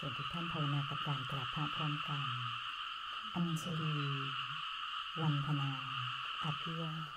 ญทุกท่านภาวนากับการกราบพระพร้อมกันอัญชลีวันธนาอภิวาท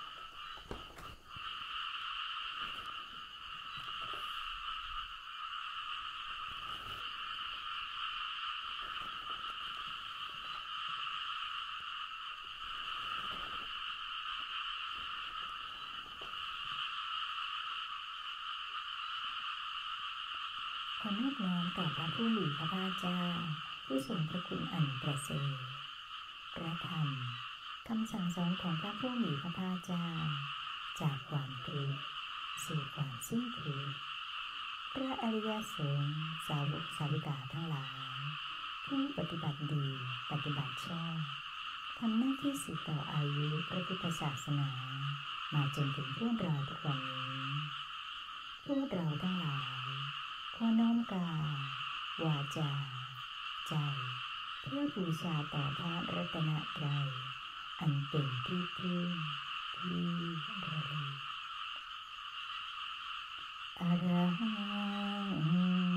ขอนอบน้อมต่อพระผู้มีพระภาคเจ้าผู้ทรงพระคุณอันประเสริฐพระธรรมคำสั่งสอนของพระผู้มีพระภาคเจ้าจากความทุกข์สู่ความสิ้นทุกข์พระอริยสงฆ์สาวกสาวิกาทั้งหลายผู้ปฏิบัติดีปฏิบัติชอบทำหน้าที่สืบต่ออายุพระพุทธศาสนามาจนถึงพวกเราทุกวันนี้พวกเราทั้งหลายขอน้อมกายวาจาใจเพื่อบูชาต่อพระรัตนตรัยอันเป็นที่พึ่งที่ระลึกอะระหัง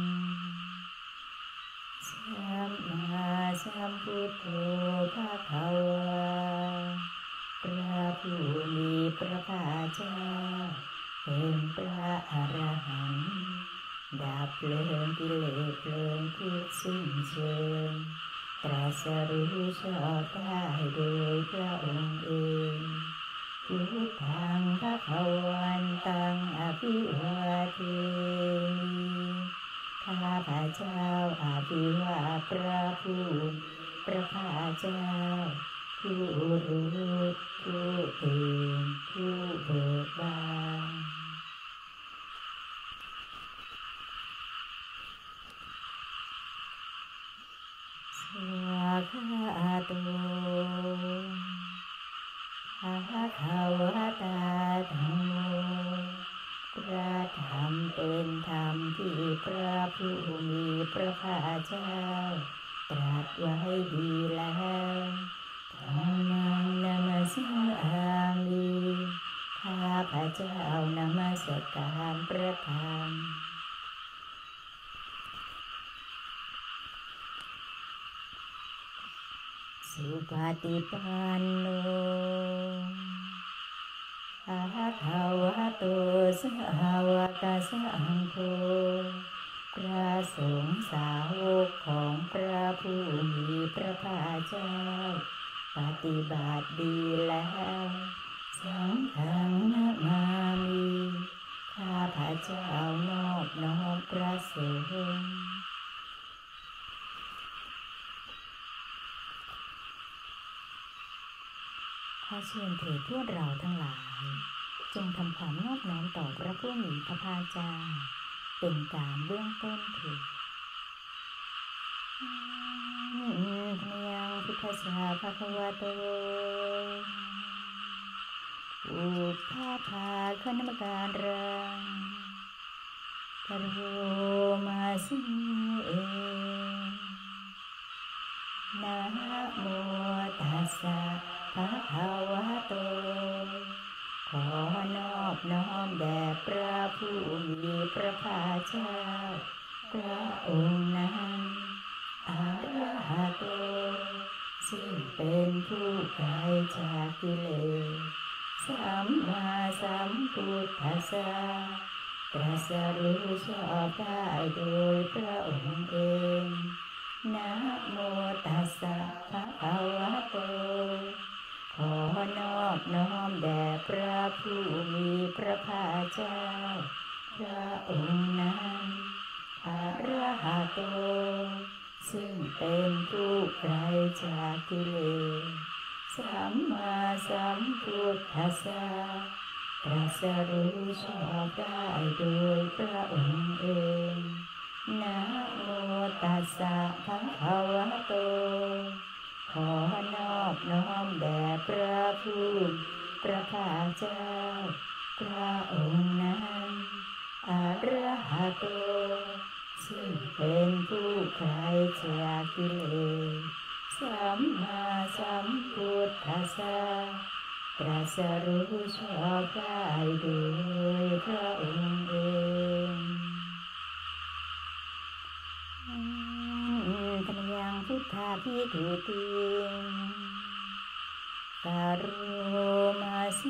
สัมมาสัมพุทโธภะคะวะพระผู้มีพระภาคเจ้าเป็นพระอรหันต์ดับเพลิงกิเลสเพลิงทุกข์สิ้นเชิงตรัสรู้ชอบได้โดยพระองค์เองพุทธังภคะวันตังอภิวาเทมิข้าพเจ้าอภิวาทพระผู้พระภาคเจ้าผู้รู้ผู้ตื่นผู้เบิกบานสวากขาโตภะคะวะตาธัมโมพระธรรมเป็นธรรมที่พระผู้มีพระภาคเจ้าตรัสไว้ดีแล้วธัมมังนัมสสามิข้าพเจ้านมัสการพระธรรมสุปฏิปันโนภะคะวะโตสาวกสังโฆพระสงฆ์สาวกของพระผู้มีพระภาคเจ้าปฏิบัติดีแล้วสังฆังนะมามิข้าพเจ้านอบน้อมพระสงฆ์ขอเชิญเถิดพวกเราทั้งหลายจงทำความนอบน้อมต่อพระผู้มีพระภาคเจ้าเป็นการเบื้องต้นเถิดยังพุทธัสสะภะคะวะโตอุปภาคาขณมการังกโรมาสิเอนะโมตัสสะภะคะวะโตขอนอบน้อมแด่พระผู้มีพระภาคเจ้าพระองค์นั้นอะระหะโตซึ่งเป็นผู้ไกลจากกิเลสสัมมาสัมพุทธัสสะตรัสรู้ชอบได้โดยพระองค์เองนะโมตัสสะภะคะวะโตขอนอบน้อมแด่พระผู้มีพระภาคเจ้าพระองค์นั้นอะระหะโตซึ่งเป็นผู้ไกลจากกิเลสสัมมาสัมพุทธัสสะตรัสรู้ชอบได้โดยพระองค์เองนะโมตัสสะภะคะวะโตขอนอบน้อมแด่พระผู้พระภาคเจ้าพระองค์นั้นอะระหะโตซึ่งเป็นผู้ไกลจากกิเลสสัมมาสัมพุทธัสสะตรัสรู้ชอบได้โดยพระองค์เองาพิทุติกโรมาสิ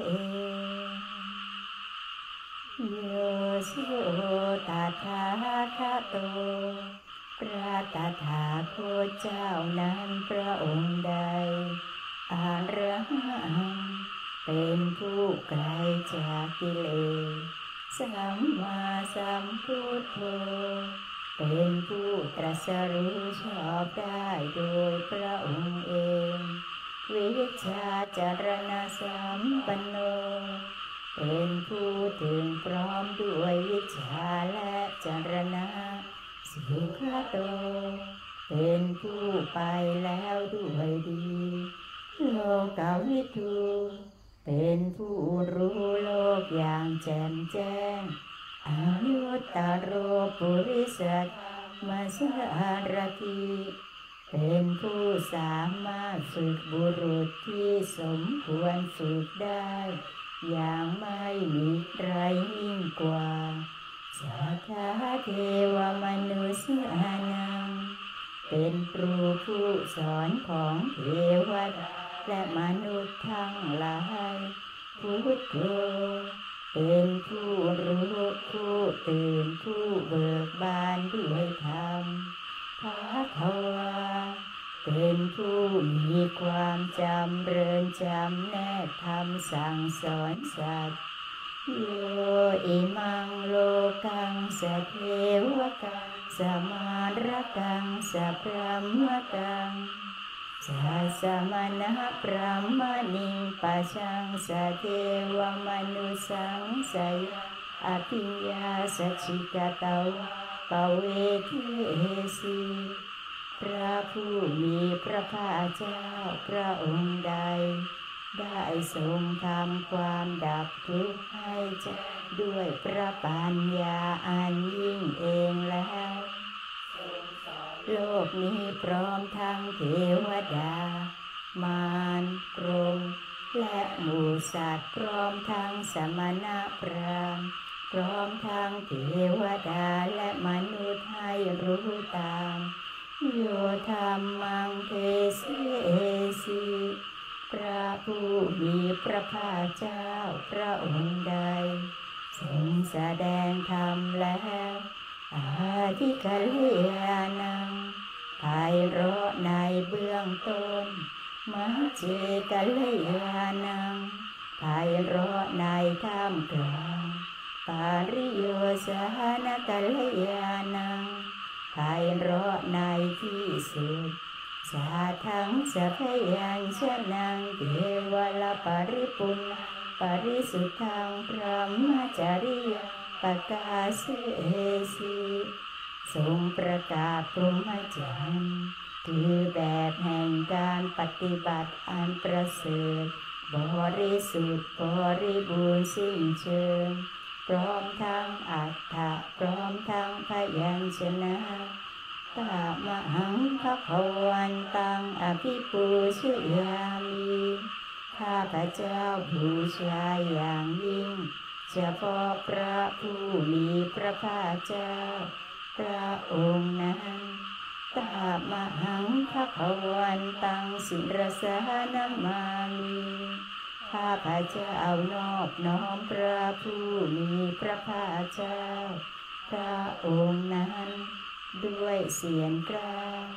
โยโสตัสสะทะโตพระตถาคตเจ้านั้นพระองค์ใดอะระหังเป็นผู้ไกลจากกิเลสสัมมาสัมพุทโธเป็นผู้ตรัสรู้ชอบได้โดยพระองค์เองวิชชาจารณะสัมปันโนเป็นผู้ถึงพร้อมด้วยวิชาและจารณะสุขโตเป็นผู้ไปแล้วด้วยดีโลกวิทูเป็นผู้รู้โลกอย่างแจ่มแจ้งอนุตตโรปุริสัตมสารถิเป็นผู้สามารถฝึกบุรุษที่สมควรฝึกได้อย่างไม่มีใครยิ่งกว่าสัทธาเทวมนุษย์นังเป็นครูผู้สอนของเทวดาและมนุษย์ทั้งหลายพุทโธเป็นผู้รู้ผู้ตื่นผู้เบิกบานด้วยธรรมภควาเป็นผู้มีความจำเริญจำแนกธรรมสั่งสอนสัตว์โยอิมังโลกังสเทวกังสมารกังสพรหมกังสัสมณะพรหมณิงปัจฉังสเทวมนุสังสยอภิญญาสัจฉิกตาวะปเวทิสี พระผู้มีพระภาคเจ้าพระองค์ใดได้ทรงทำความดับทุกข์ให้แจ้งด้วยพระปัญญาอันยิ่งเองแล้วโลกนี้พร้อมทั้งเทวดามารพรหมและหมู่สัตว์พร้อมทั้งสมณะพราหมณ์พร้อมทั้งเทวดาและมนุษย์ให้รู้ตามโยธรรมังเทเสสีพระผู้มีพระภาคเจ้าพระองค์ใดทรงแสดงธรรมแล้วอาทิกัลยาณังไพเราะในเบื้องต้นมัจเจกัลยาณังไพเราะในท่ามกลางปาริโยสานกัลยาณังไพเราะในที่สุดสาทังสัพยัญชนะเทวลปริปุณปริสุทธังพระมจริยปกาเสสีทรงประกาศพรหมจรรย์คือแบบแห่งการปฏิบัติอันประเสริฐบริสุทธิ์บริบูรณ์สิ้นเชิงพร้อมทั้งอัตถะพร้อมทั้งพยัญชนะตามหังภวันตังอภิปูชยามิข้าพเจ้าบูชาอย่างยิ่งเฉพาะพระผู้มีพระภาคเจ้าพระองค์นั้นตามหังภวันตังสิรสานามามิข้าพเจ้านอบน้อมพระผู้มีพระภาคเจ้าพระองค์นั้นด้วยเสียงกล้าว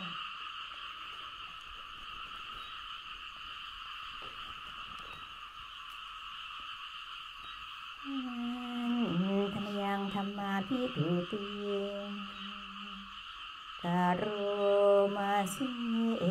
ธรรมยังธรรมาภิทุติกโรมาสิเอ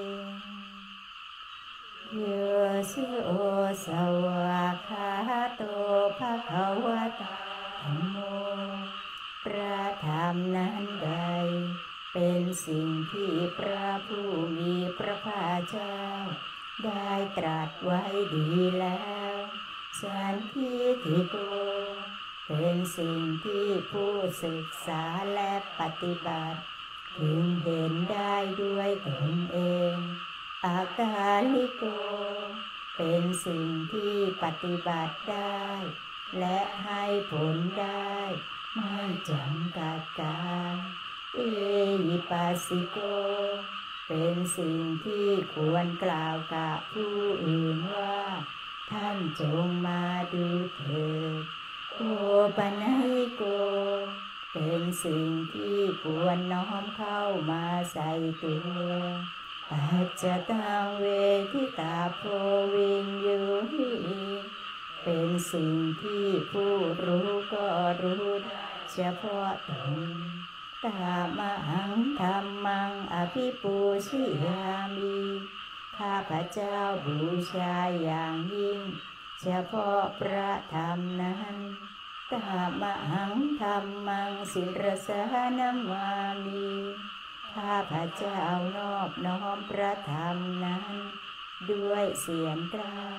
โยโสสวากขาโตภควตาธัมโมพระธรรมนั้นใดเป็นสิ่งที่พระผู้มีพระภาคเจ้าได้ตรัสไว้ดีแล้วสันทิฏฐิโกเป็นสิ่งที่ผู้ศึกษาและปฏิบัติพึงเห็นได้ด้วยตนเองอากาลิโกเป็นสิ่งที่ปฏิบัติได้และให้ผลได้ไม่จำกัดการเอหิปัสสิโกเป็นสิ่งที่ควรกล่าวกับผู้อื่นว่าท่านจงมาดูเถิดโอปัญญิโกเป็นสิ่งที่ควรน้อมเข้ามาใส่ตัวปัจจตังเวทิตาโพวินยูหิเป็นสิ่งที่ผู้รู้ก็รู้เฉพาะตนตามหังธรรมังอภิปูชิยามิข้าพเจ้าบูชาอย่างยิ่งเฉพาะพระธรรมนั้นตามหังธรรมังศิรสานามามิข้าพเจ้านอบน้อมพระธรรมนั้นด้วยเสียงกล้าว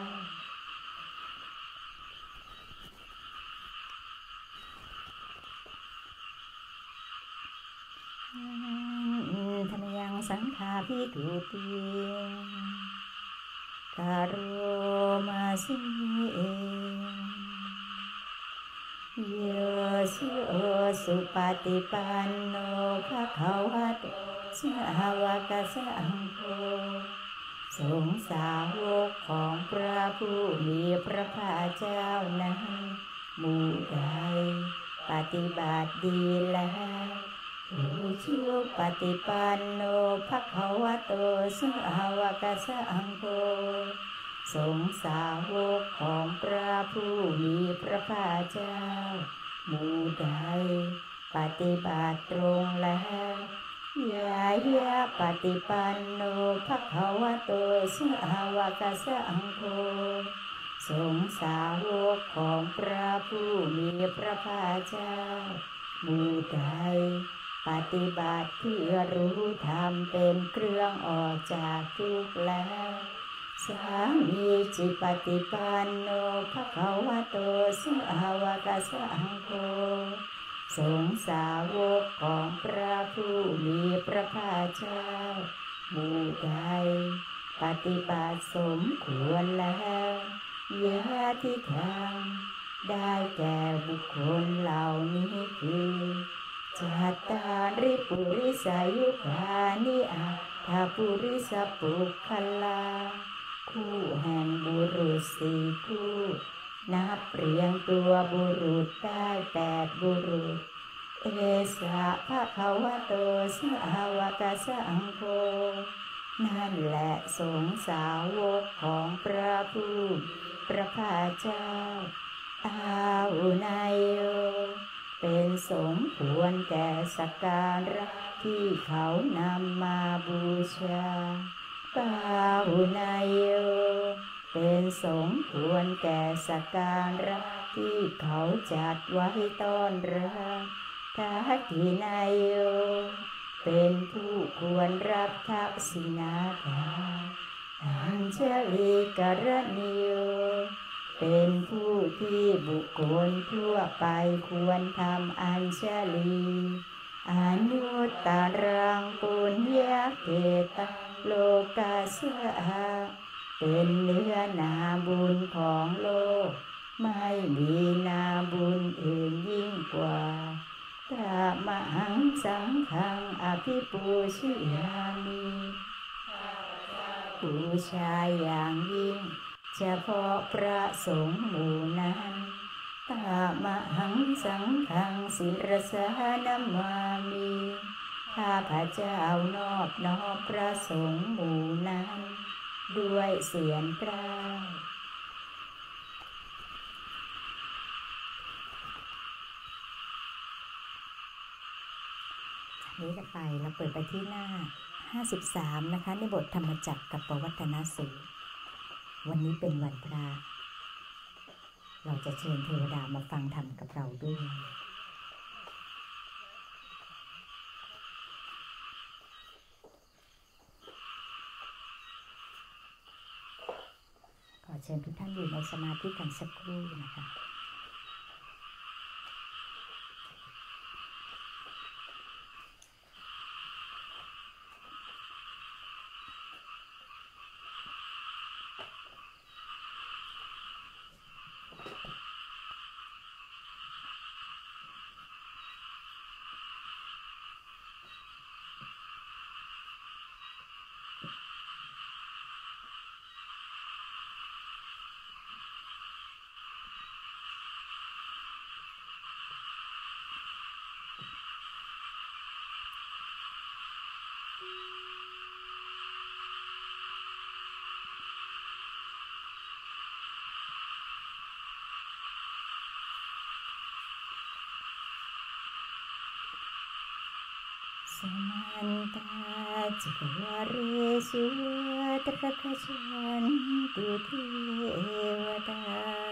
ธรรมยังสังฆาภิทุติกโรมาสิเอโยสิโอสุปฏิปันโนภะคะวะโตสาวกสังโฆสงฆ์สาวกของพระผู้มีพระภาคเจ้านั้นหมู่ใดปฏิบัติดีแล้วผู้ชื่อปฏิปันโนภะคะวะโตสาวกสังโฆสงฆ์สาวกของพระผู้มีพระภาคเจ้าหมู่ใดปฏิบัติตรงแล้วยายะปฏิปันโนภะคะวะโตสาวกสังโฆสงฆ์สาวกของพระผู้มีพระภาคเจ้าหมู่ใดปฏิบัติเพื่อรู้ธรรมเป็นเครื่องออกจากทุกข์แล้วสามีจิปฏิปันโนภะคะวะโตสาวกสังโฆสงฆ์สาวกของพระผู้มีพระภาคเจ้าหมู่ใดปฏิบัติสมควรแล้วยะทิทางได้แก่บุคคลเหล่านี้คือจัตตาริปุริสายุคานิอัตถปุริสปุคคลาคู่แห่งบุรุษสี่คู่นับเรียงตัวบุรุษได้8บุรุษเอสะภะคะวะโตสาวกสังโฆนั่นแหละสงฆ์สาวกของพระผู้พระภาคเจ้าอาหุนายโยเป็นสมควรแก่สักการะที่เขานำมาบูชาปาหุนายโยเป็นสมควรแก่สักการะที่เขาจัดไว้ต้อนรับทักขินายโยเป็นผู้ควรรับทักษิณาทานอัญชลีกรณีโยเป็นผู้ที่บุคคลทั่วไปควรทำอัญชลีอนุตตรังปุญญเกตโลกัสสะเป็นเนื้อนาบุญของโลกไม่มีนาบุญอื่นยิ่งกว่าตามหังสังฆังอภิปูชิยามิบูชาอย่างยิ่งเฉพาะพระสงฆ์หมู่นั้นตามหังสังฆังศิรสานามามิข้าพเจ้านอบน้อมพระสงฆ์หมู่นั้นด้วยเสียงกล้าวนี้จะไปเราเปิดไปที่หน้า53นะคะในบทธรรมจักรกับปวัตตนสูตรวันนี้เป็นวันพระเราจะเชิญเทวดามาฟังธรรมกับเราด้วยขอเชิญทุกท่านอยู่ในสมาธิกันสักครู่นะคะสมันตาจักวาเรสุตระคชันตุเทวตา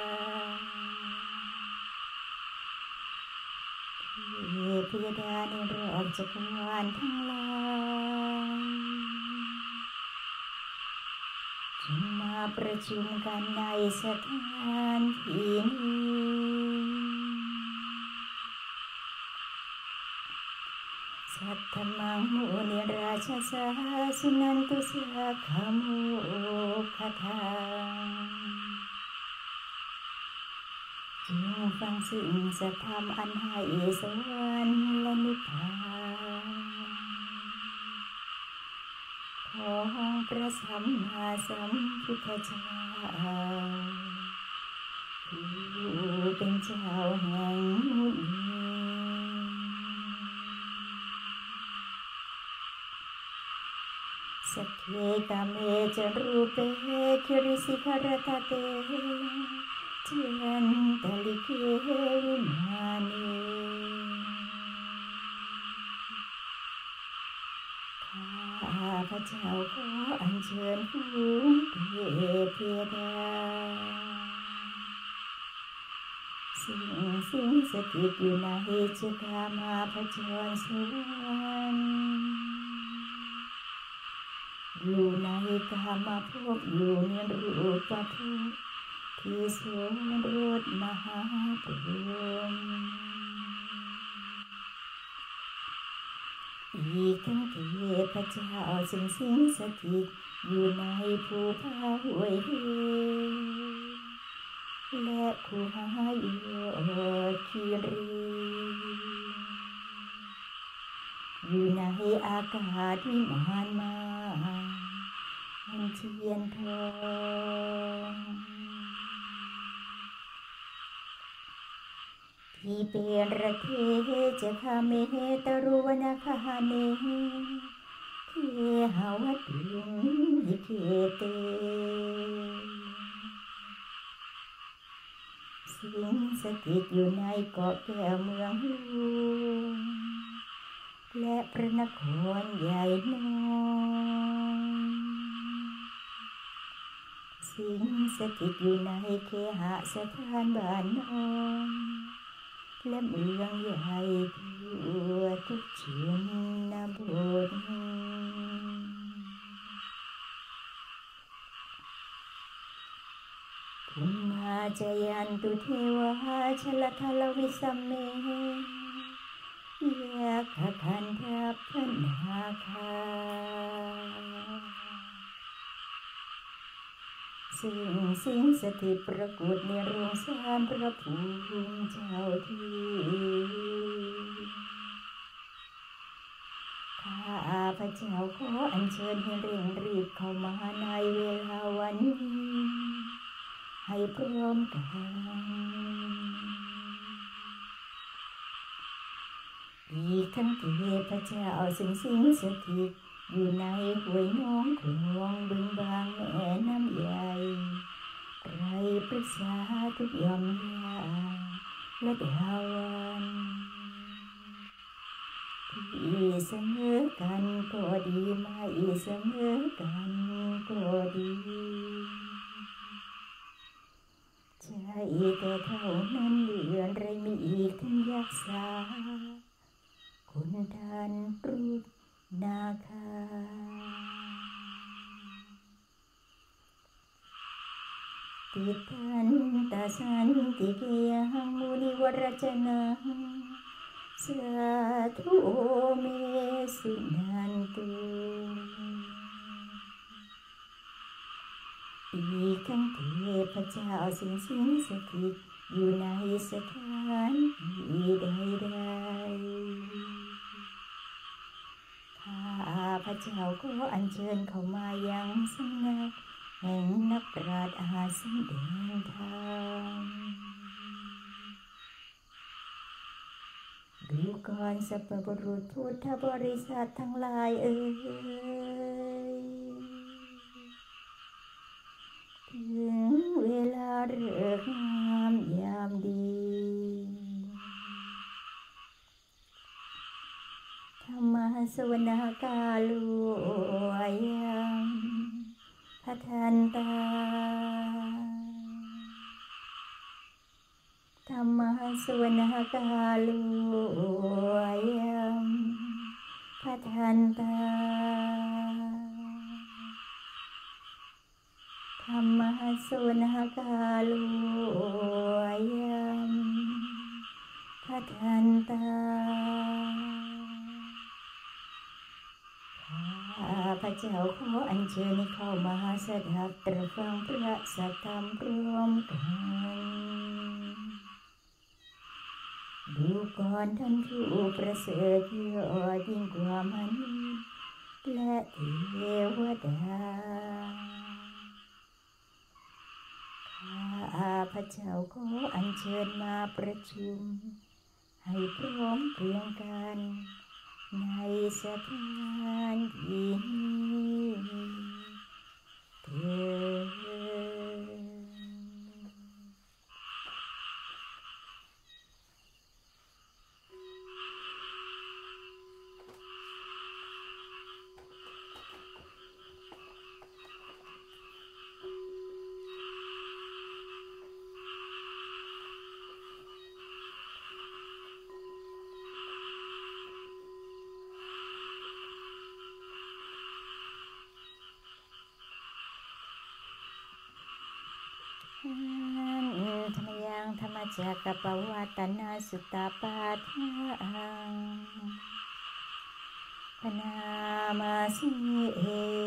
เทพยดาในรอบจักรวาลทั้งหลายจงมาประชุมกันในสถานที่นี้สัทธมังมุนิราชสาสุนันตุสักขโมคทังจงฟังสิ่งสัทธรรมอันให้สวรรค์และนิพพานของพระสัมมาสัมพุทธเจ้าผู้เป็นเจ้าแห่งมุนีสัพเพกามเมจรูปเปคิริสิขารตเตจันตลิเกวิมานีข้าพระเจ้าขออัญเชิญฝูงเทพยดาสิ่งสถิตอยู่ในจักรามาพจรสวรรค์อยู่ในกามภพอยู่ในรูปภพที่ทรงรสมหาพรหมอีกทั้งเทพเจ้าซึ่งสิงสถิตอยู่ในภูผาห้วยเหวและคูหายอดคีรีอยู่ในอากาศวิมานมาเทียนทองที่เป็นระเทจะคาเมตรุวนาคาเนเทหาวัตุยิเกเตสิงสถิตอยู่ในเกาะแก้วเมืองหลวงและพระนครใหญ่น้อยสิงสถิตอยู่ในเคหสถานบ้านนอนและเมืองใหญ่ทั่วทุกชนบทภูมาจยันตุเทวาชลทลวิสัมเมยะขคันทัพพนาคาซึ่งสิงสถิตปรากฏในโรงสารพระภูมิเจ้าที่ข้าพระเจ้าขออัญเชิญให้เร่งรีบเข้ามาในเวลาวันนี้ให้พร้อมกันอีกทั้งเทพเจ้าซึ่งสิงสถิตอยู่ในห้วยน้องคลองบึงบางแม่น้ำใหญ่ไรปรึกษาทุกยอมยาและดาวันที่เสมอกันก็ดีไม่เสมอกันก็ดีใช่แต่เท่านั้นเหลือไรมีอีกทั้งยักษาคุณทันรูปนาคาติทันตาสันติเกยังมุนิวรจนะสาธุโอเมสุนันตุอีกทั้งเทพเจ้าซึ่งสิงสถิตอยู่ในสถานที่ใดๆข้าพระเจ้าก็อัญเชิญเข้ามายังสำนักแห่งนักปราชญ์อาสมแดงธรรมดูก่อนสัพพบุรุษพุทธบริษัททั้งหลายถึงเวลาฤกษ์งามยามดีธรรมสสุวรรณกาลุยัมพัทันตาธรรมสุวรรณกาลุยัมพัทันตาข้าพเจ้าขออัญเชิญให้เข้ามาสดับตรับฟังพระสัทธรรมรวมกันดูก่อนท่านผู้ประเสริฐยอดยิ่งกว่ามนุษย์และเทวดาข้าพเจ้าขออัญเชิญมาประชุมให้พร้อมเพรียงกันในสถานที่นี้เถิดธรรมยังธรรมจักรปวัตตนาสุตตปาทังพนามาสิเอ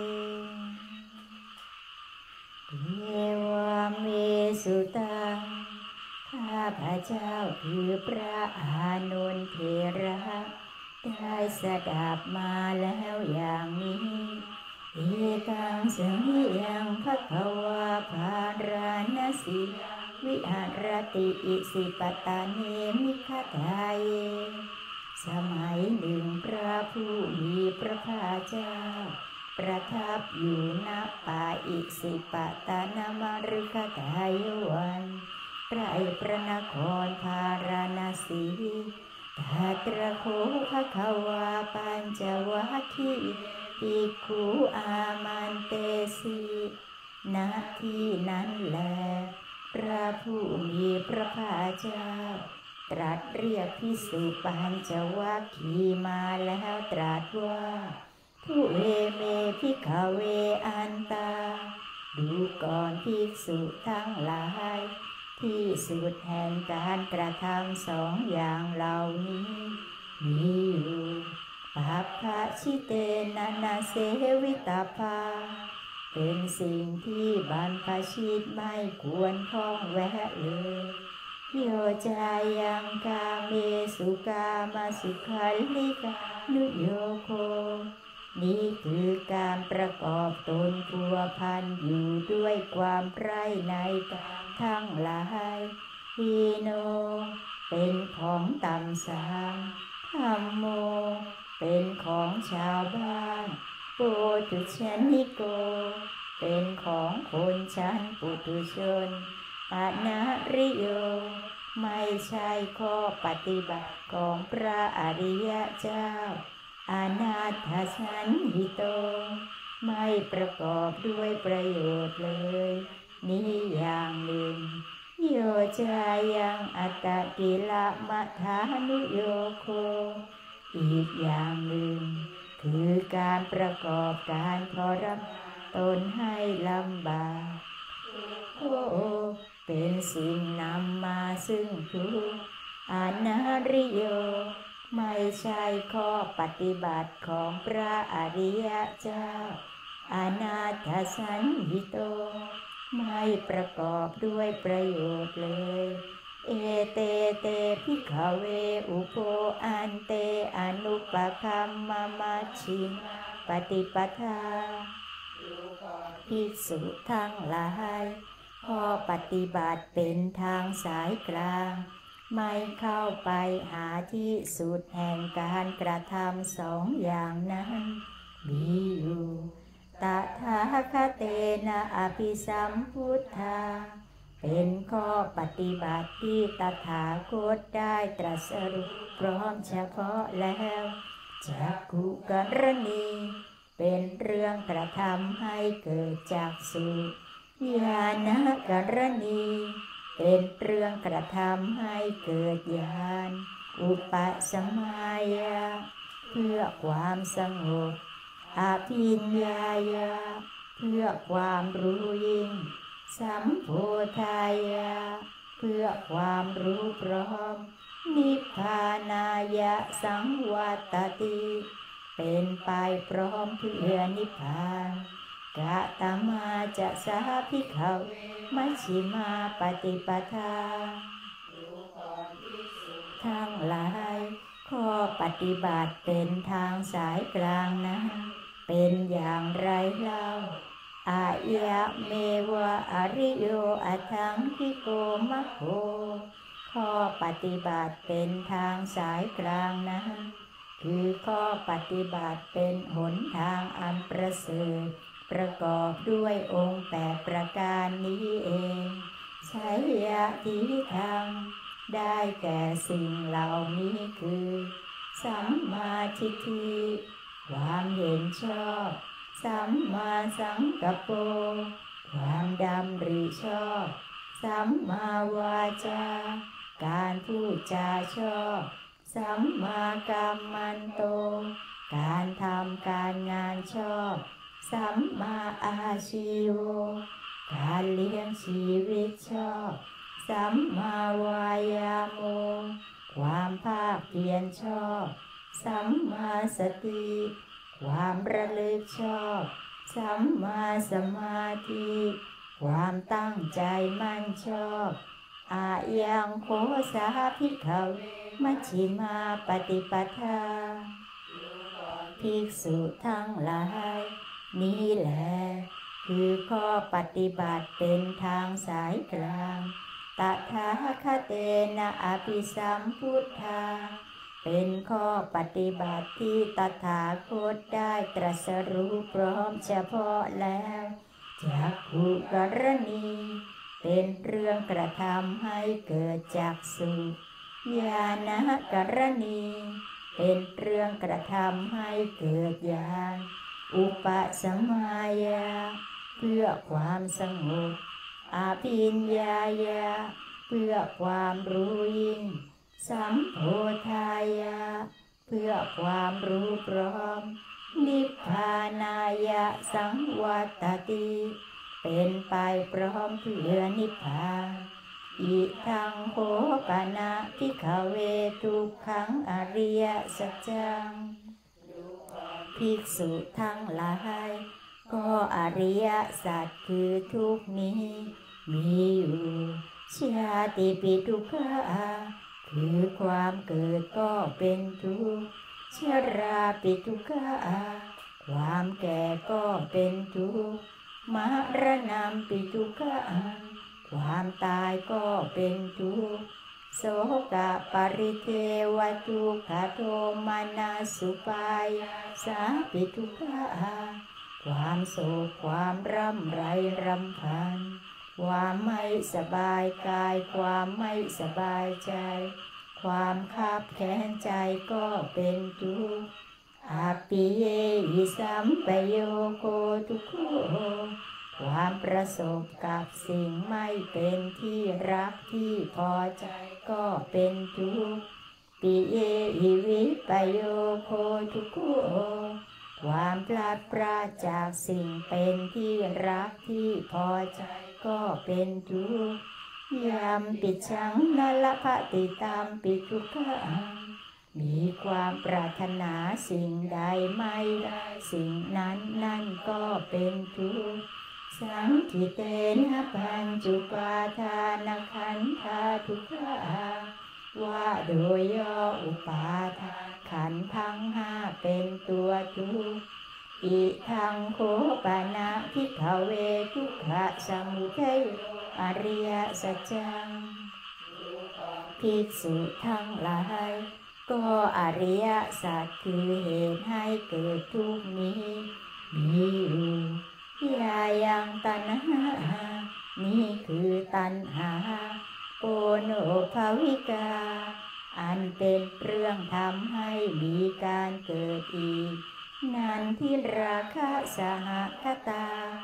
เทวเมสุตังข้าพระเจ้าคือพระอานนท์เถระได้สดับมาแล้วอย่างนี้เอกังสังหิยังภควาภารณสีวิหารติอิสิปตาเนมิคทายสมัยหนึ่งพระผู้มีพระภาคเจ้าประทับอยู่ณป่าอิสิปตานมฤคทายวันใกล้พระนครพาราณสีทัตระโคภควาปัญจวัคคีย์ภิกขุอามันเตสีณที่นั้นแลพระผู้มีพระภาคเจ้าตรัสเรียกภิกษุปัญจวัคคีย์มาแล้วตรัสว่าผู้เอเมภิกขเวอันตาดูก่อนภิกษุทั้งหลายที่สุดแห่งการกระทำสองอย่างเหล่านี้มีอยู่ปัปพชิเตนะนาเสวิตาภาเป็นสิ่งที่บรรพชิตไม่ควรคล้องแวะเลยโยจายังกาเมสุกามาสุขัลลิกานุโยโคนี่คือการประกอบตนพัวพันอยู่ด้วยความใคร่ในกามทั้งหลายฮีโนเป็นของต่ำทรามธัมโมเป็นของชาวบ้านปุถุชนิโกเป็นของคนชั้นปุถุชนอนาริโยไม่ใช่ข้อปฏิบัติของพระอริยเจ้าอนาถสันหิโตไม่ประกอบด้วยประโยชน์เลยนี้อย่างหนึ่งโยจายังอัตตกิลมัฏฐานุโยโคอีกอย่างหนึ่งคือการประกอบการทรมานตนให้ลำบากโอ้เป็นสิ่งนำมาซึ่งทุกข์อนาริโยไม่ใช่ข้อปฏิบัติของพระอริยเจ้าอนาถสันหิโตไม่ประกอบด้วยประโยชน์เลยเอเตเตภิกขเวอุโภอันเตอนุปคัมมมัชฌิมปฏิปทาภิกษุทั้งหลายข้อปฏิบัติเป็นทางสายกลางไม่เข้าไปหาที่สุดแห่งการกระทำสองอย่างนั้นมีอยู่ตถาคเตนะอภิสัมพุทธาเป็นข้อปฏิบัติที่ตถาคตได้ตรัสรู้พร้อมเฉพาะแล้วจักขุกรณีเป็นเรื่องกระทำให้เกิดจักษุญาณกรณีเป็นเรื่องกระทำให้เกิดญาณอุปสัมมายะเพื่อความสงบอภิญญายะเพื่อความรู้ยิ่งสัมโพธายะเพื่อความรู้พร้อมนิพพานายะสังวัตติเป็นไปพร้อมเพื่อนิพพานกะตมาจะสาภิกขเวมัชฌิมาปฏิปทาทั้งหลายข้อปฏิบัติเป็นทางสายกลางนั้นเป็นอย่างไรเล่าอายะเมวะอริโยอทังคิโกมะโคข้อปฏิบัติเป็นทางสายกลางนั้นคือข้อปฏิบัติเป็นหนทางอันประเสริฐประกอบด้วยองค์8ประการนี้เองไสยทิฏฐังได้แก่สิ่งเหล่านี้คือสัมมาทิฏฐิความเห็นชอบสัมมาสังกัปโปความดำริชอบสัมมาวาจาการพูดจาชอบสัมมากัมมันโตการทำการงานชอบสัมมาอาชีโวการเลี้ยงชีวิตชอบสัมมาวายาโมความภาคเพียรชอบสัมมาสติความระลึกชอบสัมมาสมาธิความตั้งใจมั่นชอบอายังโคสาภิกขเวมัชฌิมาปฏิปทาภิกษุทั้งหลายนี้แหละคือข้อปฏิบัติเป็นทางสายกลางตถาคเตนะอภิสัมพุทธาเป็นข้อปฏิบัติที่ตถาคตได้ตรัสรู้พร้อมเฉพาะแล้วจักขุกรณีเป็นเรื่องกระทำให้เกิดจักษุญาณกรณีเป็นเรื่องกระทำให้เกิดญาณอุปสัมมายะเพื่อความสงบอภิญญายะเพื่อความรู้ยิ่งสัมโพธายะเพื่อความรู้พร้อมนิพพานายะสังวัตติเป็นไปพร้อมเพื่อนิพพานอิทังโหปนะภิกขเวทุกขังอริยสัจจังภิกษุทั้งหลายก็อริยสัจคือทุกข์นี้มีอยู่ชาติปิทุกขาคือความเกิดก็เป็นทุกข์ชราปิทุกขาความแก่ก็เป็นทุกข์มรณะปิทุกขาความตายก็เป็นทุกข์โสกปริเทวทุกขโทมนัสสุปายาสาปิทุกขาความโศกความร่ำไรรำพันความไม่สบายกายความไม่สบายใจความคับแค้นใจก็เป็นทุกข์อาปิเยหิสัมปโยโคทุกโขความประสบกับสิ่งไม่เป็นที่รักที่พอใจก็เป็นทุกข์ปิเยหิวิปโยโคทุกโขความพลัดพรากจากสิ่งเป็นที่รักที่พอใจก็เป็นทุกข์ยามปิชังนลภติตามปิทุกขังมีความปรารถนาสิ่งใดไม่ได้สิ่งนั้นนั่นก็เป็นทุกข์สังคิเตนะปัญจุปาทานขันธาทุกขาว่าโดยย่ออุปาทานขันธ์ทั้งห้าเป็นตัวทุกข์อิทังโคปนะภิกขเวทุกขสมุทัยอริยสัจจังภิกษุทั้งหลายก็อริยสัจคือเหตุให้เกิดทุกข์นี้มีอยู่ยายังตัณหานี่คือตัณหาโอโนภวิกาอันเป็นเรื่องทำให้มีการเกิดอีกนันทิราคะสหคตา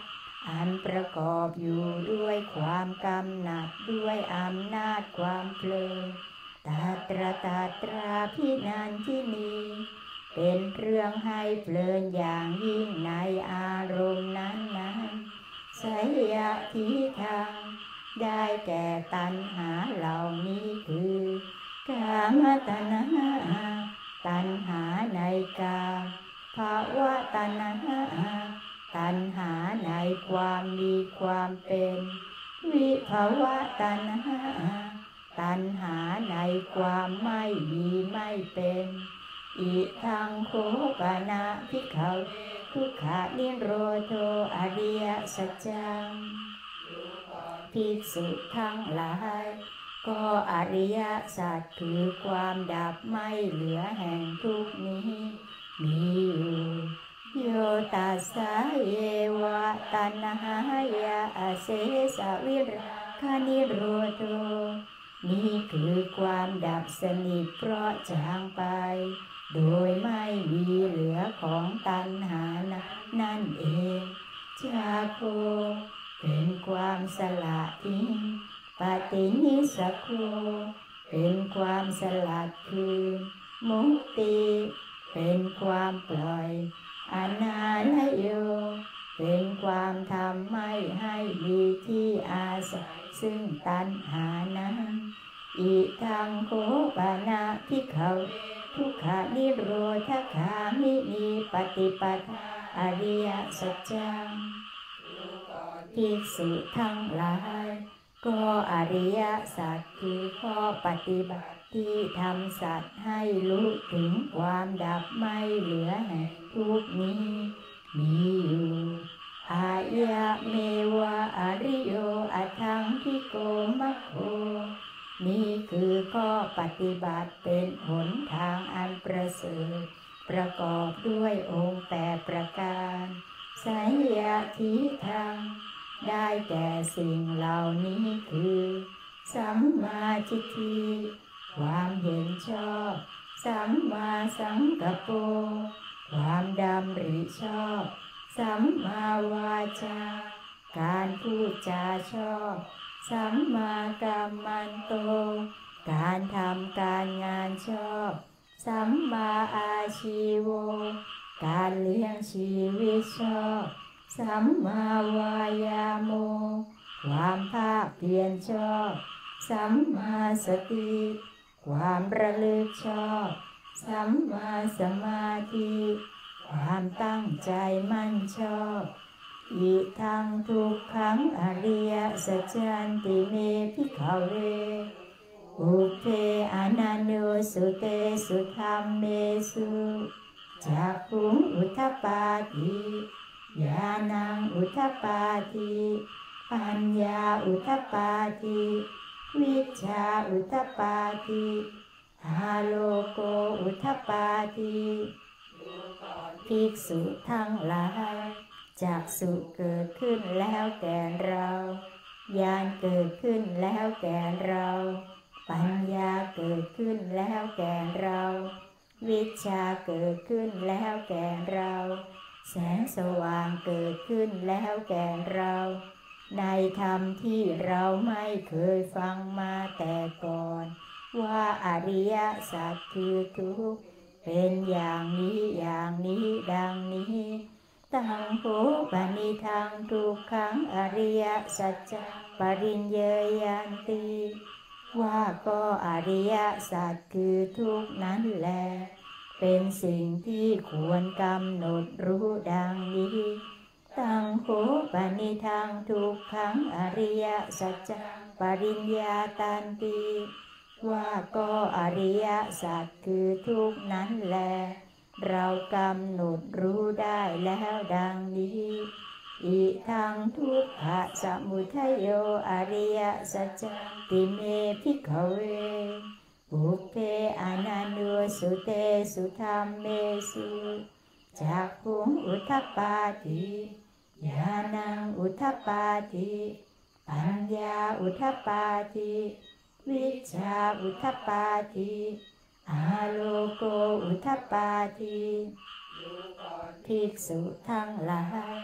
อันประกอบอยู่ด้วยความกำหนัดด้วยอำนาจความเพลินตาตราพินันทินีเป็นเรื่องให้เพลินอย่างยิ่งในอารมณ์นั้นไสยทิฏฐังได้แก่ตัณหาเหล่านี้คือกามตัณหาตัณหาในกามภวตัณหาตัณหาในความมีความเป็นวิภวตัณหาตัณหาในความไม่มีไม่เป็นอิทังโคปนะภิกขวทุกขนิโรโธอริยสัจจังภิกษุทั้งหลายก็อริยสัจคือความดับไม่เหลือแห่งทุกข์นี้มีอยู่โยตัสสะเยวะตัณหายาอเสสะวิราคะนิโรโธนี่คือความดับสนิทเพราะจางไปโดยไม่มีเหลือของตัณหานั่นเองจาโคเป็นความสละทิ้งปฏินิสสโคเป็นความสลัดคืนมุคติเป็นความปล่อยอนาลโยเป็นความทำไม่ให้มีที่อาศัยซึ่งตัณหานั้นอิทังโคปนะภิกขวทุกขานิโรธคามินีปฏิปทาอริยสัจจังภิกษุทั้งหลายก็อริยสัจคือข้อปฏิบัติที่ทำสัตว์ให้รู้ถึงความดับไม่เหลือแห่งทุกข์นี้มีอยู่อายะเมวะอริโยอัตถังคิโกมัคโคนี่คือข้อปฏิบัติเป็นหนทางอันประเสริฐประกอบด้วยองค์8ประการไสยทิฏฐังได้แก่สิ่งเหล่านี้คือสัมมาทิฏฐิความเห็นชอบสัมมาสังกัปโปความดำริชอบสัมมาวาจาการพูดจาชอบสัมมากัมมันโตการทำการงานชอบสัมมาอาชีโวการเลี้ยงชีวิตชอบสัมมาวายาโมความภาคเพียรชอบสัมมาสติความระลึกชอบสัมมาสมาธิความตั้งใจมั่นชอบอิทังทุกขังอริยสัจจันติเมภิกขเวอุเพอนันโนสุเตสุธัมเมสุจักขุงอุทธัปปาติญาณังอุทธัปปาติปัญญาอุทธัปปาติวิชชาอุทธัปปาติอาโลโกอุทธัปปาติภิกษุทั้งหลายจักษุเกิดขึ้นแล้วแก่เราญาณเกิดขึ้นแล้วแก่เราปัญญาเกิดขึ้นแล้วแก่เราวิชชาเกิดขึ้นแล้วแก่เราแสงสว่างเกิดขึ้นแล้วแก่เราในธรรมที่เราไม่เคยฟังมาแต่ก่อนว่าอริยสัจคือทุกข์เป็นอย่างนี้อย่างนี้ดังนี้ตังโหปณิทังทุกขังอริยสัจจปริญเยยันติว่าก็อริยสัจคือทุกข์นั้นแลเป็นสิ่งที่ควรกำหนดรู้ดังนี้ตังโหปณิทังทุกขังอริยสัจจปริญญาตันติว่าก็อริยสัจคือทุกข์นั้นแลเรากำหนดรู้ได้แล้วดังนี้อิทังทุกขะสมุทัยโยอริยสัจจติเมภิกขเวปุพเพอนันโนสุเตสุธัมเมสุจักขุงอุทธัปปาติญาณังอุทธัปปาติปัญญาอุทธัปปาติวิชชาอุทธัปปาติอาโลโกอุทธัปปาติภิกษุทั้งหลาย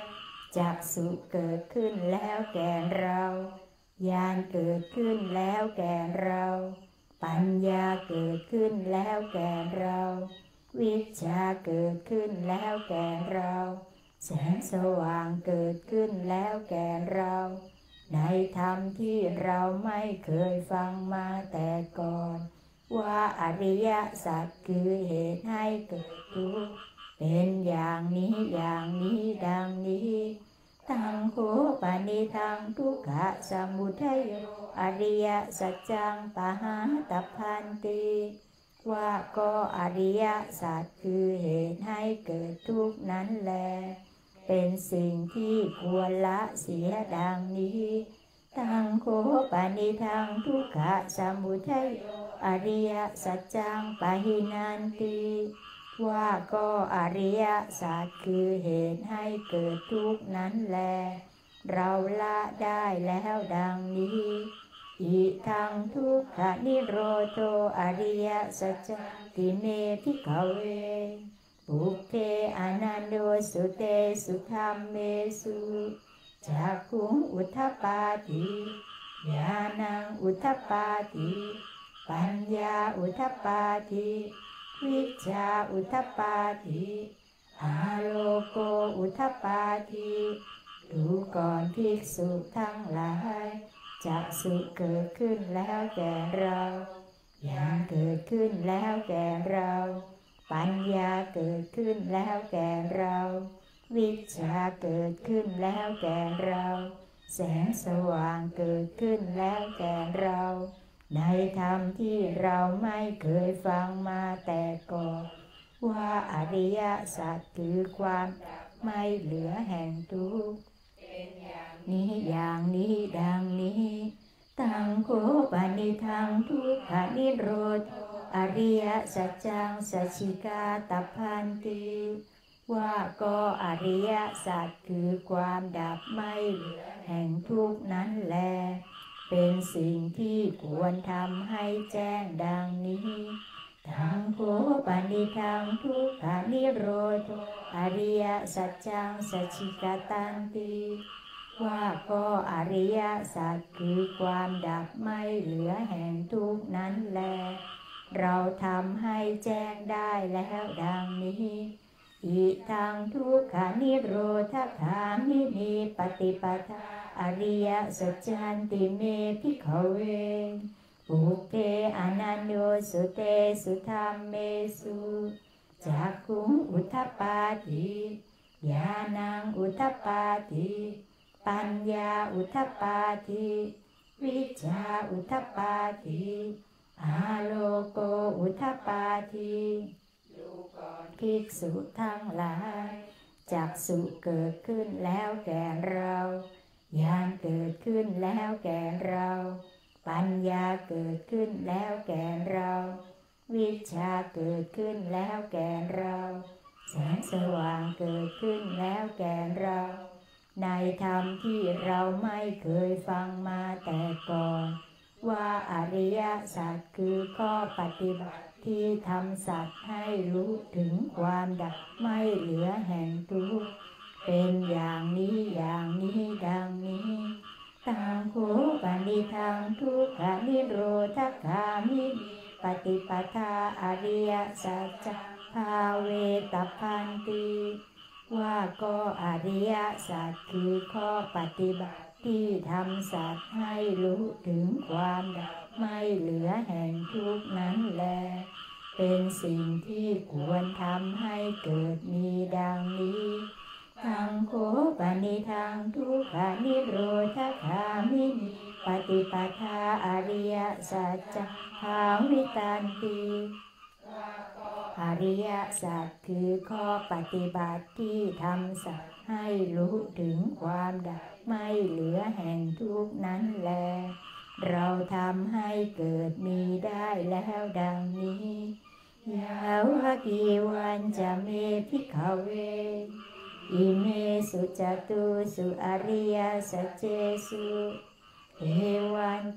จักษุเกิดขึ้นแล้วแก่เราญาณเกิดขึ้นแล้วแก่เราปัญญาเกิดขึ้นแล้วแก่เราวิชชาเกิดขึ้นแล้วแก่เราแสงสว่างเกิดขึ้นแล้วแก่เราในธรรมที่เราไม่เคยฟังมาแต่ก่อนว่าอริยสัจคือเหตุให้เกิดทุกข์เป็นอย่างนี้อย่างนี้ดังนี้ตังโฆปนิทังทุกขสมุทัยโยอริยสัจจังปหาตัพพันติว่าก็อริยสัจคือเหตุให้เกิดทุกข์นั้นแลเป็นสิ่งที่ควรละเสียดังนี้ตังโฆปนิทังทุกขสมุทัยโยอริยสัจจังปหินันติว่าก็อริยสัจคือเหตุให้เกิดทุกข์นั้นแลเราละได้แล้วดังนี้อิทังทุกขนิโรโธอริยสัจจติเมภิกขเวปุพเพอนันโดสุเตสุธัมเมสุจักขุงอุทธัปปาติญาณังอุทธัปปาติปัญญาอุทธัปปาติวิชชาอุทธัปปาติอาโลโกอุทธัปปาติดูก่อนภิกษุทั้งหลายจักษุเกิดขึ้นแล้วแก่เราญาณเกิดขึ้นแล้วแก่เราปัญญาเกิดขึ้นแล้วแก่เราวิชชาเกิดขึ้นแล้วแก่เราแสงสว่างเกิดขึ้นแล้วแก่เราในธรรมที่เราไม่เคยฟังมาแต่ก่อนว่าอริยสัจคือความไม่เหลือแห่งทุกข์นี้อย่างนี้ดังนี้ตังโฆปนิทังทุกขนิโรธอริยสัจจังสัจฉิกาตัพพันติว่าก็อริยสัจคือความดับไม่เหลือแห่งทุกข์นั้นแลเป็นสิ่งที่ควรทำให้แจ้งดังนี้ตังโฆปนิทังทุกขนิโรธอริยสัจจังสัจฉิกตันติว่าก็อริยสัจคือความดับไม่เหลือแห่งทุกข์นั้นแลเราทำให้แจ้งได้แล้วดังนี้อิทังทุกขนิโรธคามินีปฏิปทาอริยสัจจันติเมภิกขเวปุพเพอนันโยสุเตสุธัมเมสุจักขุงอุทธัปปาติญาณังอุทธัปปาติปัญญาอุทธัปปาติวิชชาอุทธัปปาติอาโลโกอุทธัปปาติภิกษุทั้งหลายจักษุเกิดขึ้นแล้วแก่เราญาณเกิดขึ้นแล้วแก่เราปัญญาเกิดขึ้นแล้วแก่เราวิชชาเกิดขึ้นแล้วแก่เราแสงสว่างเกิดขึ้นแล้วแก่เราในธรรมที่เราไม่เคยฟังมาแต่ก่อนว่าอริยสัจคือข้อปฏิบัติที่ทำสัตว์ให้รู้ถึงความดับไม่เหลือแห่งทุกข์เป็นอย่างนี้อย่างนี้ดังนี้ตังโฆปนิทังทุกขนิโรธคามิปฏิปทาอริยสัจจภาเวตัพพันติว่าก็อริยสัจคือข้อปฏิบัติที่ทำสัตว์ให้รู้ถึงความดับไม่เหลือแห่งทุกข์นั้นแลเป็นสิ่งที่ควรทำให้เกิดมีดังนี้ตังโฆปนิทังทุกขนิโรธคามินีปฏิปทาอริยสัจจภาวิตันติอริยสัจคือข้อปฏิบัติที่ทำสัตว์ให้รู้ถึงความดับไม่เหลือแห่งทุกข์นั้นแลเราทำให้เกิดมีได้แล้วดังนี้ยาวะกีวันจะเมภิกขเวอิเมสุจตุสุอริยสัจเจสุเอวัน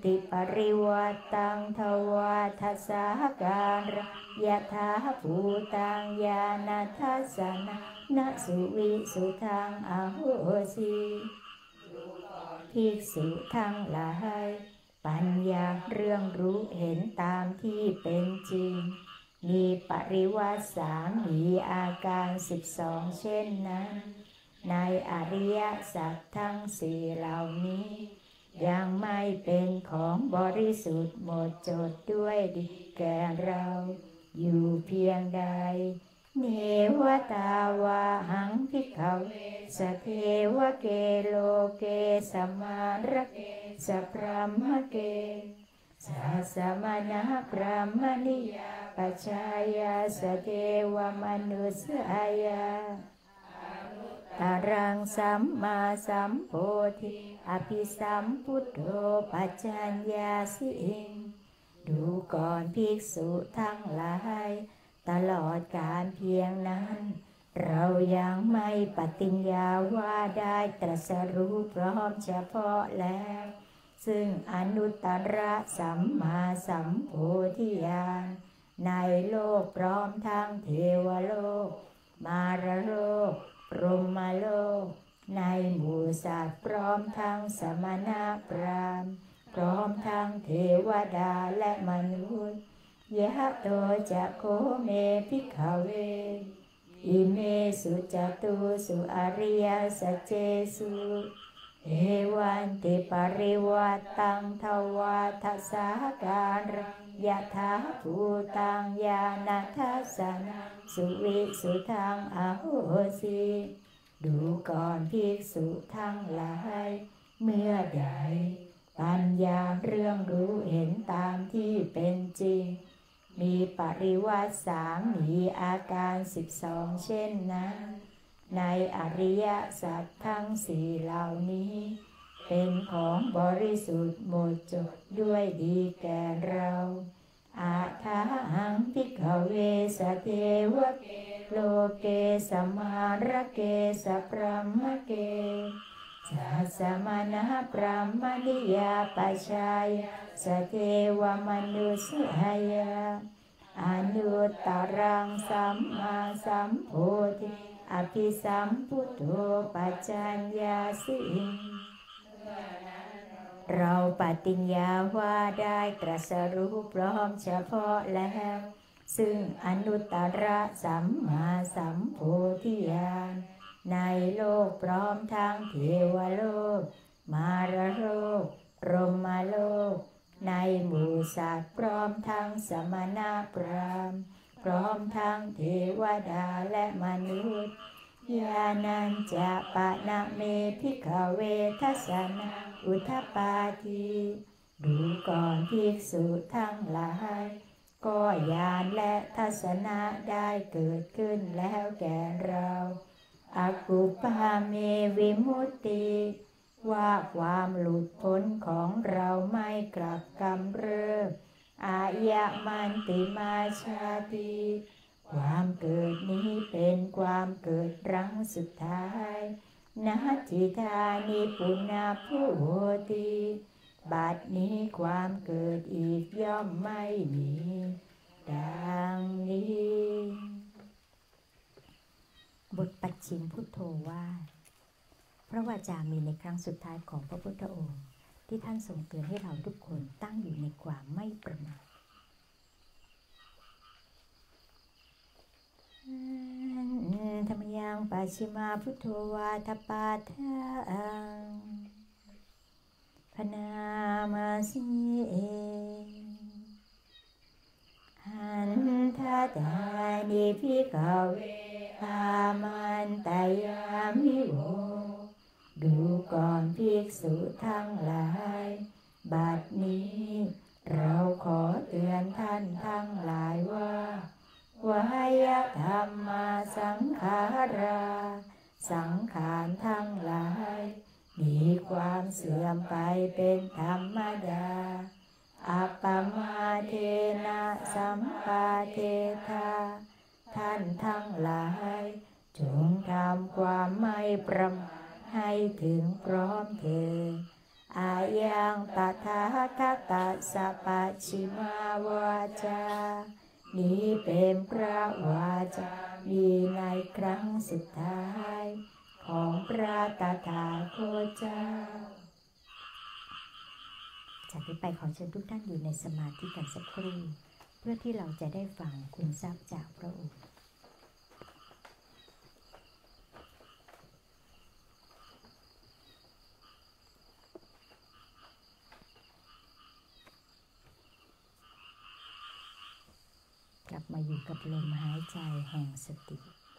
ติปริวัตังทวาทัสสาการะยะถาภูตังญาณทัสสนะนะสุวิสุทังอโหสิภิกษุทั้งหลายปัญญาเรื่องรู้เห็นตามที่เป็นจริงมีปริวัติสามมีอาการ12เช่นนั้นในอริยสัจทั้งสี่เหล่านี้ยังไม่เป็นของบริสุทธิ์หมดจดด้วยดีแก่เราอยู่เพียงใดเนวตาวาหังภิกขเวสเทวเกโลเกสมาระเกสพรหมเกสัสมณะพรหมนิยาปัจจายาสเทวมนุสายาตารังสัมมาสัมโพธิอภิสัมพุทโธปัจจัญญาสิดูก่อนภิกษุทั้งหลายตลอดกาลเพียงนั้นเรายังไม่ปฏิญญาว่าได้ตรัสรู้พร้อมเฉพาะแล้วซึ่งอนุตตรสัมมาสัมโพธิญาณในโลกพร้อมทั้งเทวโลกมารโลกพรหมโลกในหมู่สัตว์พร้อมทั้งสมณพราหมณ์พร้อมทั้งเทวดาและมนุษย์ยะโตจะโคเมภิกขเวอิเมสุจตุสุอริยสัจเจสุเอวันติปริวัตตังทวาทัสสาการะยะถาภูตังญาณทัสสนะสุวิสุทังอโหสิดูก่อนภิกษุทั้งหลายเมื่อใดปัญญาเรื่องรู้เห็นตามที่เป็นจริงมีปริวัติสามมีอาการ12เช่นนั้นในอริยสัจทั้งสี่เหล่านี้เป็นของบริสุทธิ์หมดจดด้วยดีแก่เราอาทาหังภิกขเวสเทวเกโลเกสมาระเกสพรหมเกสัสมณะพรหมนิยาปัจจายสเทวมนุสายาอนุตตรังสัมมาสัมโพธิอภิสัมพุทโธปัจจัญญาสิเราปฏิญญาว่าได้ตรัสรู้พร้อมเฉพาะแล้วซึ่งอนุตตรสัมมาสัมโพธิญาณในโลกพร้อมทั้งเทวโลกมารโลกพรหมโลกในหมู่สัตว์พร้อมทั้งสมณพราหมณ์พร้อมทั้งเทวดาและมนุษย์ญาณัญจะปะนะเมภิกขเวทัสสนะอุทธปาทิดูก่อนภิกษุทั้งหลายก็ญาณและทัศนะได้เกิดขึ้นแล้วแก่เราอกุปาเมวิมุตติว่าความหลุดพ้นของเราไม่กลับกำเริบอายะมันติมาชาติความเกิดนี้เป็นความเกิดครั้งสุดท้ายนัตถิธานิปุณณภูติบัดนี้ความเกิดอีกย่อมไม่มีดังนี้บทปัจฉิมพุทโธว่าพระวาจามีในครั้งสุดท้ายของพระพุทธองค์ที่ท่านทรงเตือนให้เราทุกคนตั้งอยู่ในความไม่ประมาทธรรมยังปัจฉิมาพุทโธวาทปาทังพนามาสีหันทัตานิภิกขเวอามันตยามิโวดูก่อนภิกษุทั้งหลายบัดนี้เราขอเตือนท่านทั้งหลายว่าวายธรรมาสังขาราสังขารทั้งหลายมีความเสื่อมไปเป็นธรรมดาอัปปมาเทนะสัมปาเทธาท่านทั้งหลายจงทำความไม่ประมาทให้ถึงพร้อมเถิดอายังตถาคตสัพชิมาวาจานี้เป็นพระวาจามีในครั้งสุดท้ายของพระตถาคตเจ้าจากนี้ไปขอเชิญทุกท่านอยู่ในสมาธิกันสักครู่เพื่อที่เราจะได้ฟังคุณทรัพย์จากพระองค์กลับมาอยู่กับลมหายใจแห่งสติ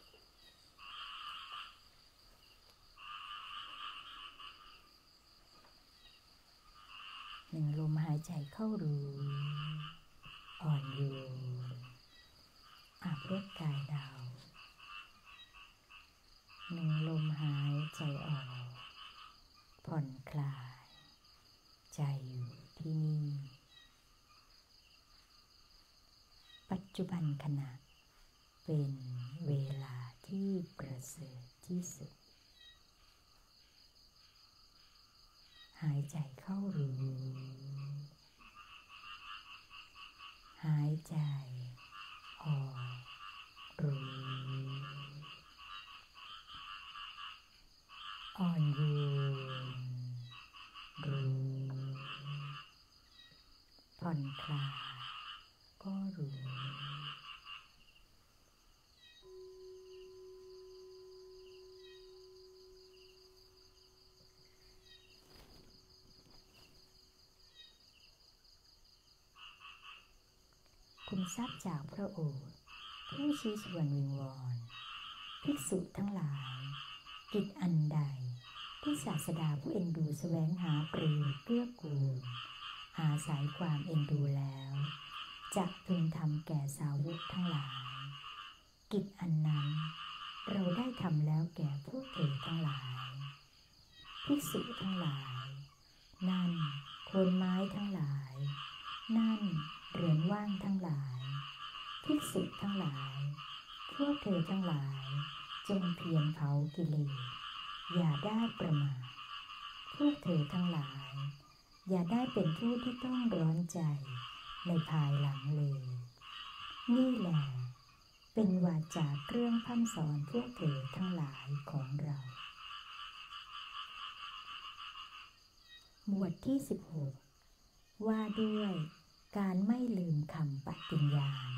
หนึ่งลมหายใจเข้ารู้อ่อนโยนอาบรดกายเราหนึ่งลมหายใจออกผ่อนคลายใจอยู่ที่นี่ปัจจุบันขณะเป็นเวลาที่ประเสริฐที่สุดหายใจเข้ารู้หายใจออกรู้อ่อนโยนรู้ผ่อนคลายก็รู้คุณทรัพย์จากพระโอษฐ์ผู้ชี้ชวนวิงวอนภิกษุทั้งหลายกิจอันใดที่ศาสดาผู้เอ็นดูแสวงหาเปรีเกื้อกูลอาศัยความเอ็นดูแล้วจะพึงทำแก่สาวกทั้งหลายกิจอันนั้นเราได้ทำแล้วแก่พวกเธอทั้งหลายภิกษุทั้งหลายนั่นโคนไม้ทั้งหลายนั่นเรือนว่างทั้งหลายภิกษุทั้งหลายพวกเธอทั้งหลายจงเพียรเผากิเลสอย่าได้ประมาทพวกเธอทั้งหลายอย่าได้เป็นผู้ที่ต้องร้อนใจในภายหลังเลยนี่แหละเป็นวาจาเครื่องพร่ำสอนพวกเธอทั้งหลายของเราหมวดที่16ว่าด้วยการไม่ลืมคำปฏิญญาณ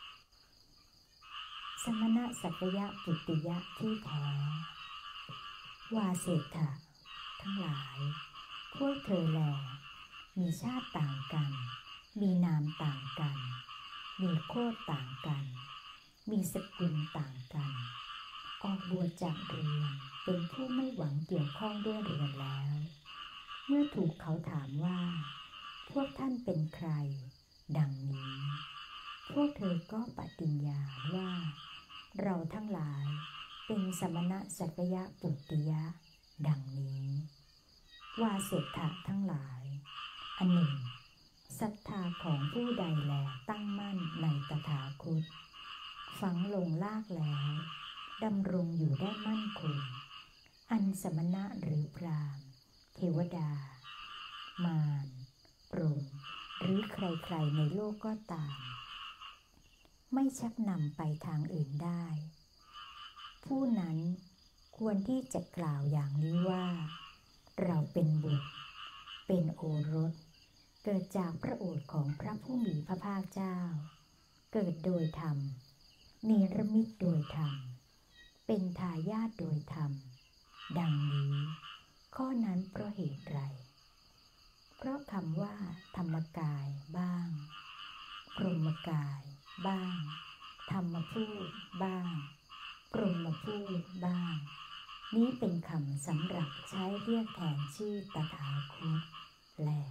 สมณสักยะปุตติยะที่แท้วาเศรษฐะทั้งหลายพวกเธอแลมีชาติต่างกันมีนามต่างกันมีโคตรต่างกันมีสกุลต่างกันออกบวชจากเรือนเป็นผู้ไม่หวังเกี่ยวข้องด้วยเรือนแล้วเมื่อถูกเขาถามว่าพวกท่านเป็นใครดังนี้พวกเธอก็ปฏิญญาว่าเราทั้งหลายเป็นสมณสักยะปุตติยะดังนี้ว่าเศรษฐะทั้งหลายอันหนึ่งศรัทธาของผู้ใดแลตั้งมั่นในตถาคตฝังลงลากแล้วดำรงอยู่ได้มั่นคงอันสมณะหรือพราหมณ์เทวดามารพรหมหรือใครๆในโลกก็ตามไม่ชักนำไปทางอื่นได้ผู้นั้นควรที่จะกล่าวอย่างนี้ว่าเราเป็นบุตรเป็นโอรสเกิดจากพระโอษฐ์ของพระผู้มีพระภาคเจ้าเกิดโดยธรรมนิรมิตโดยธรรมเป็นทายาทโดยธรรมดังนี้ข้อนั้นเพราะเหตุไรเพราะคำว่าธรรมกายบ้างพรหมกายบ้างธรรมพูดบ้างพรหมพูดบ้างนี้เป็นคำสำหรับใช้เรียกแทนชื่อตถาคตแล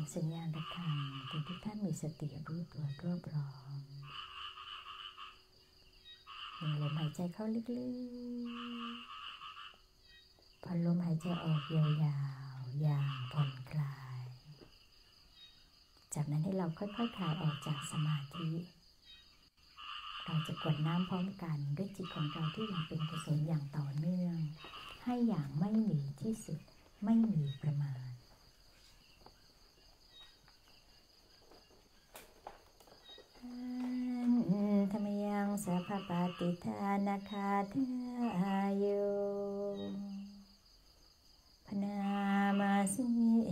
สัญญาณระฆังทุกท่านมีสติรู้ตัวรวบรวมดึงลมหายใจเข้าลึกๆพอลมหายใจออกยาวๆอย่างผ่อนคลายจากนั้นให้เราค่อยๆคลายออกจากสมาธิเราจะกรวดน้ำพร้อมกันด้วยจิตของเราที่ยังเป็นกุศลอย่างต่อเนื่องให้อย่างไม่มีที่สุดไม่มีประมาณธรรมยังสัพพปฏิทานาคาทายโยพนามาสิ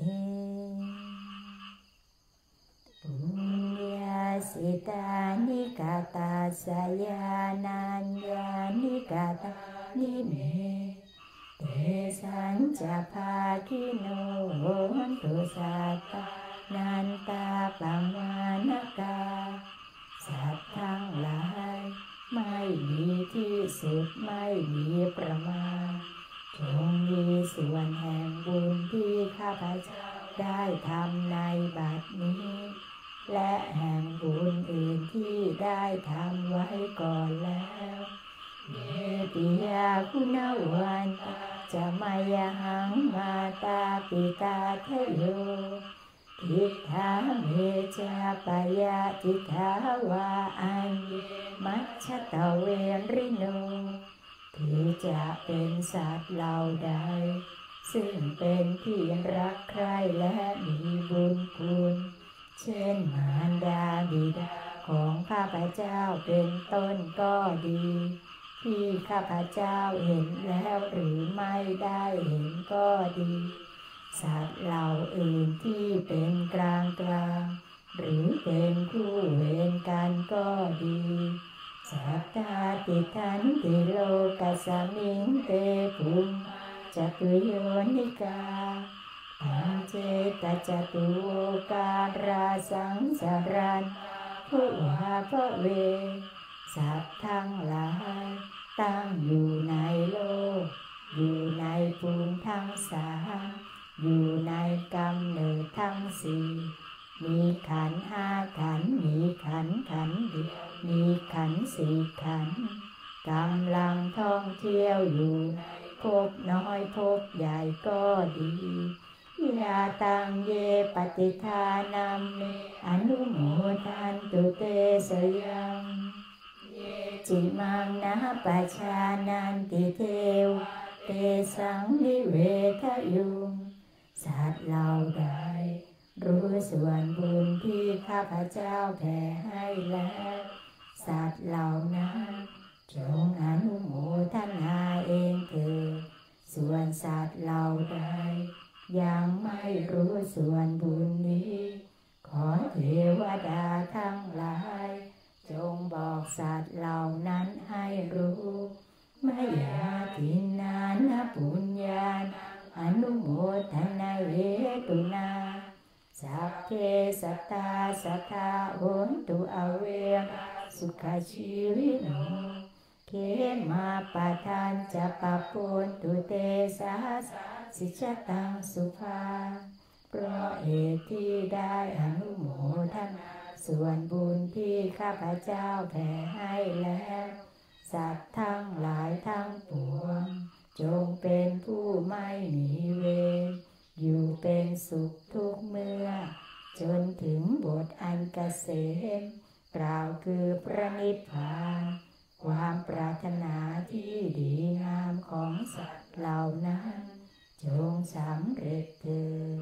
ปุญญาสิตานิกาตาสยานัญญานิกาตานิเมเตสัญจภาคิโนโหนตุสัตตานันตาปังวานกาสัตว์ทั้งหลายไม่มีที่สุดไม่มีประมาณจงมีส่วนแห่งบุญที่ข้าพเจ้าได้ทำในบัดนี้และแห่งบุญอื่นที่ได้ทำไว้ก่อนแล้วเยปิยาคุณวันจะมายหังมาตาปิตาเทโยทิฏฐาเมจาปยาทิฏฐาวาอัญมัชฌะตะเวริโนที่จะเป็นสัตว์เหล่าใดซึ่งเป็นที่รักใคร่และมีบุญคุณเช่นมารดาบิดาของข้าพเจ้าเป็นต้นก็ดีที่ข้าพเจ้าเห็นแล้วหรือไม่ได้เห็นก็ดีสัตว์เหล่าอื่นที่เป็นกลางหรือเป็นคู่เวรกันก็ดีสัตตาติทันติโลกัสสมิงเตภูมิจักขุโยนิกาปัญเจตจตุโวการาสังสารันผู้วาภเวสัตว์ทั้งหลายตั้งอยู่ในโลกอยู่ในภูมิทั้งสามอยู่ในกำเนิดทั้งสี่มีขันธ์ห้าขันธ์มีขันธ์เดียวมีขันธ์สี่ขันธ์กำลังท่องเที่ยวอยู่ภพน้อยภพใหญ่ก็ดียาตังเยปฏิทานัมเมอนุโมทันตุเตสยังจิมังนะปัจฉานันติเทวเตสังนิเวทยุงสัตว์เหล่าใดรู้ส่วนบุญที่ข้าพเจ้าแผ่ให้แล้วสัตว์เหล่านั้นจงอนุโมทนาเองเถิดส่วนสัตว์เหล่าใดยังไม่รู้ส่วนบุญนี้ขอเทวดาทั้งหลายจงบอกสัตว์เหล่านั้นให้รู้มยาทินานะปุญญาอนุโมทนาเหตุนาสัพเพสัตตาสัทธาโหนตุอเวสุขชีวิโนเขมาปะทานจะปะปนตุเตสาสิจตังสุภาเพราะเหตุที่ได้อนุโมทนาส่วนบุญที่ข้าพเจ้าแผ่ให้แล้วสัตว์ทั้งหลายทั้งปวงจงเป็นผู้ไม่มีเวรอยู่เป็นสุขทุกเมื่อจนถึงบทอันเกษมกล่าวคือพระนิพพานความปรารถนาที่ดีงามของสัตว์เหล่านั้นจงสำเร็จเถิด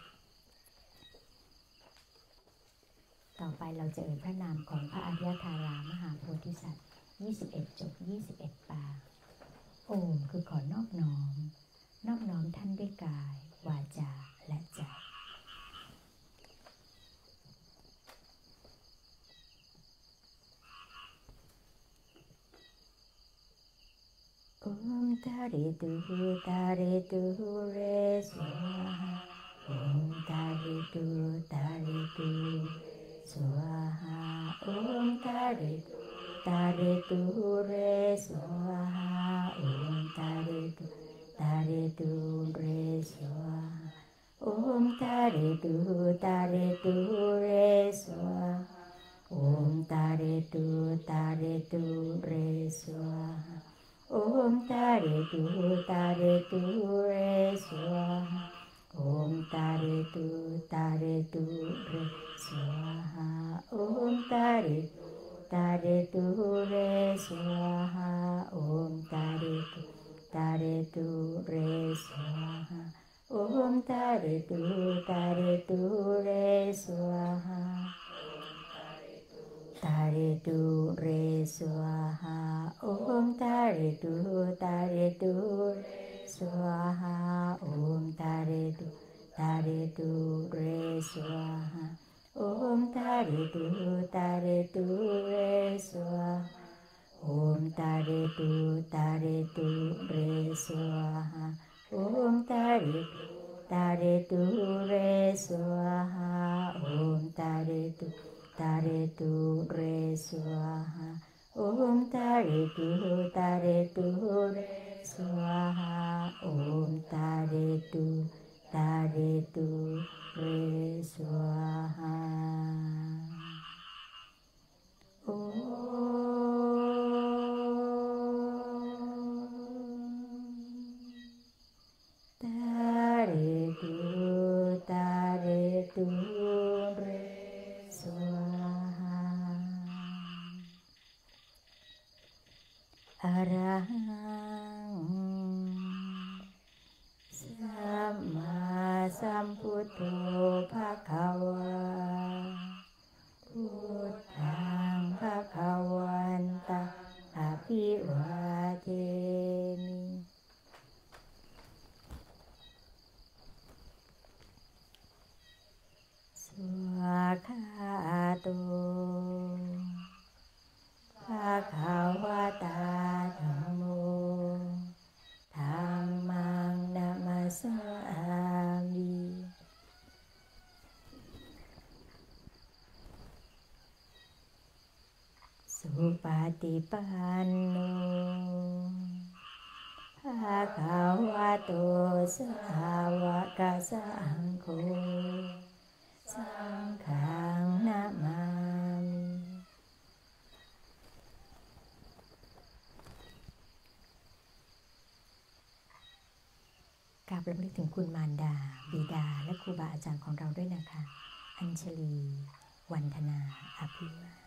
ต่อไปเราจะเอ่ยพระนามของพระอริยธารามหาโพธิสัตว์21 จบ 21 ปางโอมคือขอนอบน้อมท่านด้วยกายวาจาและใจโอมตาริตุเรสวาหาโอมตาริตุสวาหาโอมตาริตุเรสวาหาโอมตาริตุเรสวาหาโอ Om Tare Tu Re Swaha. Om Tare Tu Re Swaha. Om Tare Tu Re Swaha. Om Tare Tu Re Swaha. Om Tare Tu Re Swaha. Om Tare Tu Re Swaha. Om Tare Tu Re Swaha. Tare Tu Re Swaha. Om Tare Tu Re Swaha. Om Tare Tu Re Swaha. Om Tare Tu Re Swaha. Om Tare Tu Re Swaha. Om Tare Tu Re Swaha. Om Tare Tu Re Swaha. Om Tare Tu Re Swaha. Om Tare Tu Re Swaha. Tare Tu Re Swaha. Arahang Samma Sambuddho Bhagava.พุทธัง Bhagavantaṃ อภิวาเทมิ สุขโต ภควตาธัมโม ธัมมังนะมัสสามิ สุปฏิปันโน ภควโต สาวกสังโฆ สังฆังนะมามิ กราบรำลึกถึงคุณมารดา บิดา และครูบาอาจารย์ของเราด้วยนะคะ อัญชลี วันธนา อภิวา